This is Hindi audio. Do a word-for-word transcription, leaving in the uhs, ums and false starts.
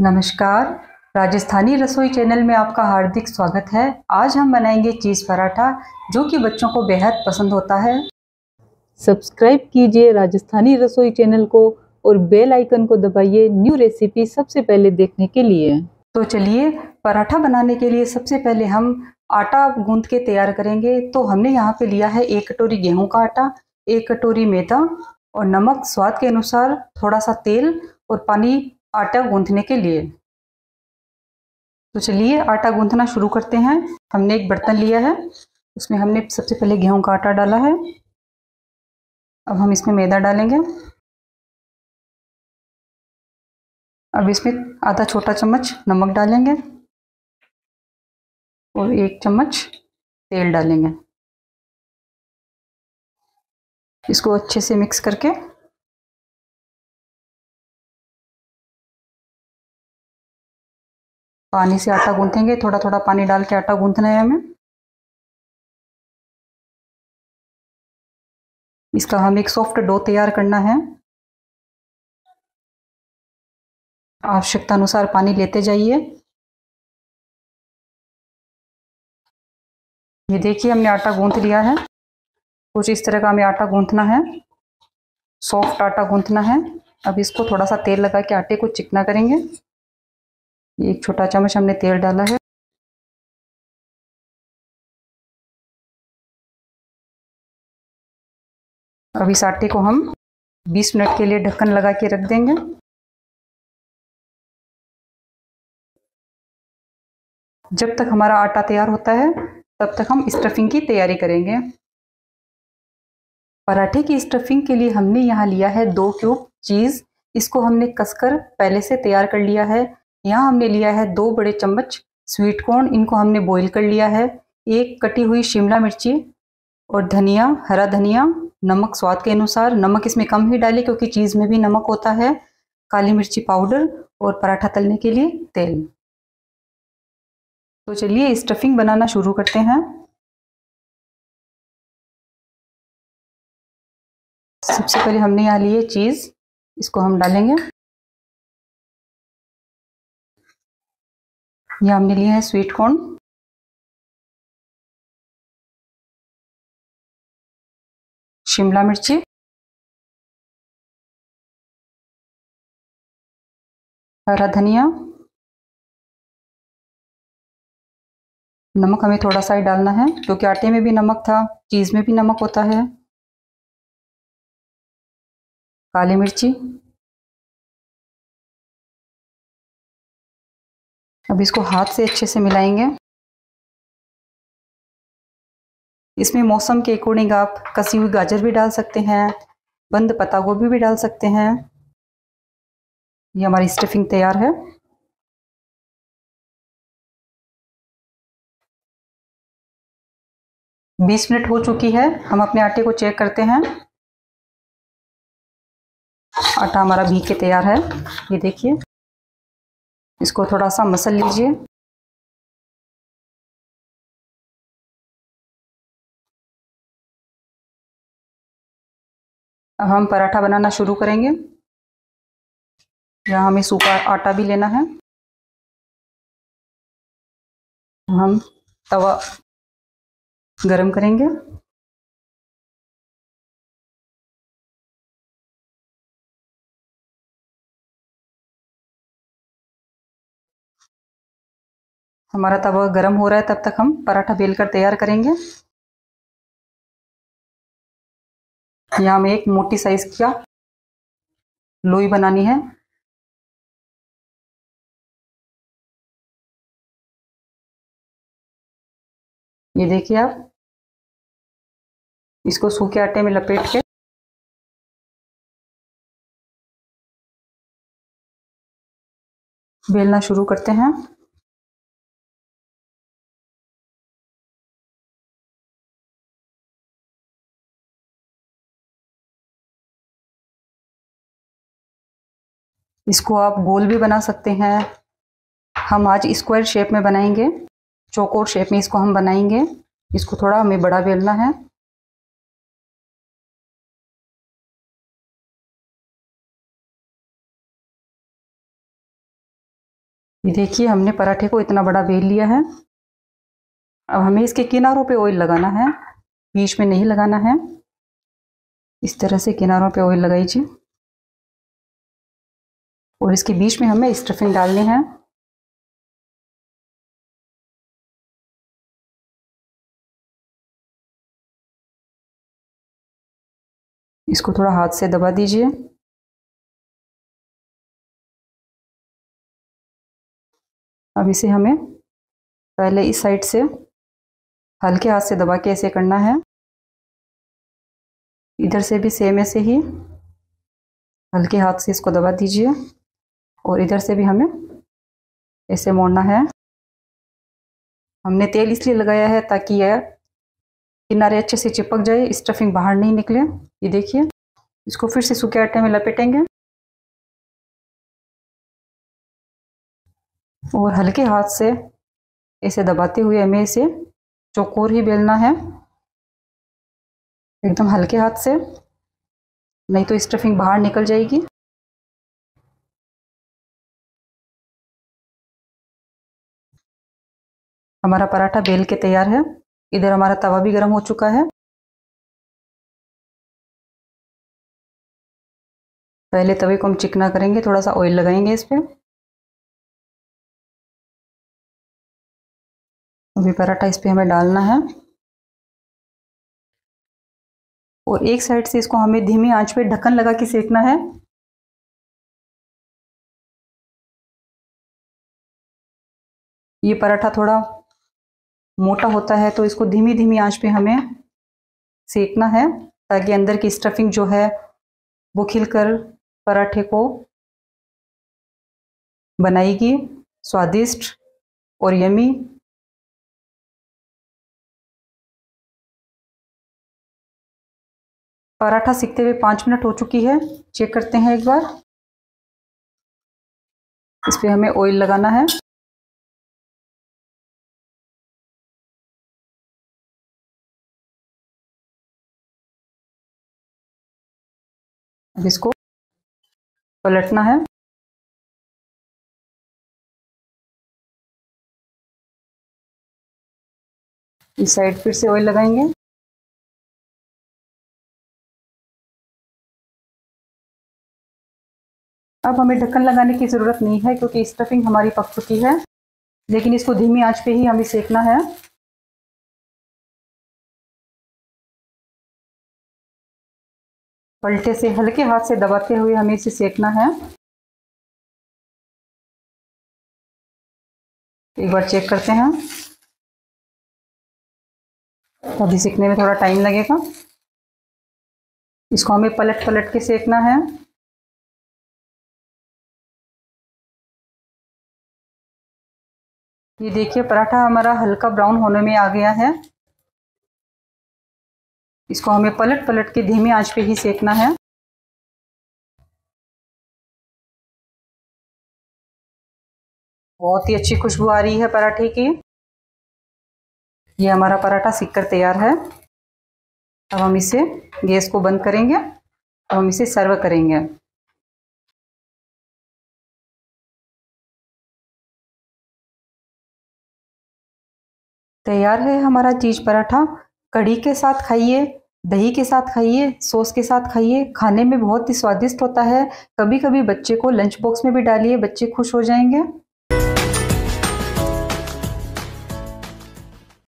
नमस्कार। राजस्थानी रसोई चैनल में आपका हार्दिक स्वागत है। आज हम बनाएंगे चीज़ पराठा, जो कि बच्चों को बेहद पसंद होता है। सब्सक्राइब कीजिए राजस्थानी रसोई चैनल को और बेल आइकन को दबाइए न्यू रेसिपी सबसे पहले देखने के लिए। तो चलिए, पराठा बनाने के लिए सबसे पहले हम आटा गूंथ के तैयार करेंगे। तो हमने यहाँ पे लिया है एक कटोरी गेहूं का आटा, एक कटोरी मैदा और नमक स्वाद के अनुसार, थोड़ा सा तेल और पानी आटा गूंथने के लिए। तो चलिए आटा गूंथना शुरू करते हैं। हमने एक बर्तन लिया है, उसमें हमने सबसे पहले गेहूं का आटा डाला है। अब हम इसमें मैदा डालेंगे। अब इसमें आधा छोटा चम्मच नमक डालेंगे और एक चम्मच तेल डालेंगे। इसको अच्छे से मिक्स करके पानी से आटा गूंथेंगे। थोड़ा थोड़ा पानी डाल के आटा गूंथना है हमें। इसका हम एक सॉफ्ट डो तैयार करना है। आवश्यकता अनुसार पानी लेते जाइए। ये देखिए, हमने आटा गूंथ लिया है। कुछ इस तरह का हमें आटा गूंथना है, सॉफ्ट आटा गूंथना है। अब इसको थोड़ा सा तेल लगा के आटे को चिकना करेंगे। एक छोटा चम्मच हमने तेल डाला है। अब इस आटे को हम बीस मिनट के लिए ढक्कन लगा के रख देंगे। जब तक हमारा आटा तैयार होता है तब तक हम स्टफिंग की तैयारी करेंगे। पराठे की स्टफिंग के लिए हमने यहाँ लिया है दो क्यूब चीज़। इसको हमने कसकर पहले से तैयार कर लिया है। यहाँ हमने लिया है दो बड़े चम्मच स्वीट कॉर्न, इनको हमने बॉईल कर लिया है। एक कटी हुई शिमला मिर्ची और धनिया, हरा धनिया। नमक स्वाद के अनुसार, नमक इसमें कम ही डालें क्योंकि चीज़ में भी नमक होता है। काली मिर्ची पाउडर और पराठा तलने के लिए तेल। तो चलिए स्टफिंग बनाना शुरू करते हैं। सबसे पहले हमने यहाँ लिए चीज़, इसको हम डालेंगे। यहाँ हमने लिए हैं स्वीट कॉर्न, शिमला मिर्ची, हरा धनिया। नमक हमें थोड़ा सा ही डालना है क्योंकि आटे में भी नमक था, चीज़ में भी नमक होता है। काली मिर्ची। अब इसको हाथ से अच्छे से मिलाएंगे। इसमें मौसम के अकॉर्डिंग आप कसी हुई गाजर भी डाल सकते हैं, बंद पत्ता गोभी भी डाल सकते हैं। ये हमारी स्टफिंग तैयार है। बीस मिनट हो चुकी है। हम अपने आटे को चेक करते हैं। आटा हमारा भीग के तैयार है। ये देखिए, इसको थोड़ा सा मसल लीजिए। अब हम पराठा बनाना शुरू करेंगे। यहाँ हमें सूखा आटा भी लेना है। हम तवा गरम करेंगे। हमारा तवा गरम हो रहा है, तब तक हम पराठा बेलकर तैयार करेंगे। यहाँ हमें एक मोटी साइज का लोई बनानी है। ये देखिए आप, इसको सूखे आटे में लपेट के बेलना शुरू करते हैं। इसको आप गोल भी बना सकते हैं। हम आज स्क्वायर शेप में बनाएंगे, चौकोर शेप में इसको हम बनाएंगे। इसको थोड़ा हमें बड़ा बेलना है। ये देखिए हमने पराठे को इतना बड़ा बेल लिया है। अब हमें इसके किनारों पे ऑयल लगाना है, बीच में नहीं लगाना है। इस तरह से किनारों पे ऑयल लगाइए और इसके बीच में हमें स्टफिंग डालनी है। इसको थोड़ा हाथ से दबा दीजिए। अब इसे हमें पहले इस साइड से हल्के हाथ से दबा के ऐसे करना है, इधर से भी सेम ऐसे ही हल्के हाथ से इसको दबा दीजिए और इधर से भी हमें ऐसे मोड़ना है। हमने तेल इसलिए लगाया है ताकि यह किनारे अच्छे से चिपक जाए, स्टफिंग बाहर नहीं निकले। ये देखिए, इसको फिर से सूखे आटे में लपेटेंगे और हल्के हाथ से ऐसे दबाते हुए हमें इसे चौकोर ही बेलना है, एकदम हल्के हाथ से, नहीं तो स्टफिंग बाहर निकल जाएगी। हमारा पराठा बेल के तैयार है। इधर हमारा तवा भी गर्म हो चुका है। पहले तवे को हम चिकना करेंगे, थोड़ा सा ऑयल लगाएंगे इस पे। अभी पराठा इस पे हमें डालना है और एक साइड से इसको हमें धीमी आंच पे ढक्कन लगा के सेकना है। ये पराठा थोड़ा मोटा होता है तो इसको धीमी धीमी आंच पे हमें सेकना है ताकि अंदर की स्टफिंग जो है वो खिलकर पराठे को बनाएगी स्वादिष्ट और यमी। पराठा सिकते हुए पाँच मिनट हो चुकी है, चेक करते हैं एक बार। इस पे हमें ऑयल लगाना है। अब इसको पलटना है। इस साइड फिर से ऑयल लगाएंगे। अब हमें ढक्कन लगाने की ज़रूरत नहीं है क्योंकि स्टफिंग हमारी पक चुकी है, लेकिन इसको धीमी आंच पे ही हमें सेकना है। पलटे से हल्के हाथ से दबाते हुए हमें इसे सेकना है। एक बार चेक करते हैं। अभी सेकने में थोड़ा टाइम लगेगा। इसको हमें पलट पलट के सेकना है। ये देखिए पराठा हमारा हल्का ब्राउन होने में आ गया है। इसको हमें पलट पलट के धीमी आंच पे ही सेकना है। बहुत ही अच्छी खुशबू आ रही है पराठे की। ये हमारा पराठा सिककर तैयार है। अब हम इसे गैस को बंद करेंगे और हम इसे सर्व करेंगे। तैयार है हमारा चीज़ पराठा। कढ़ी के साथ खाइए, दही के साथ खाइए, सॉस के साथ खाइए, खाने में बहुत ही स्वादिष्ट होता है। कभी कभी बच्चे को लंच बॉक्स में भी डालिए, बच्चे खुश हो जाएंगे।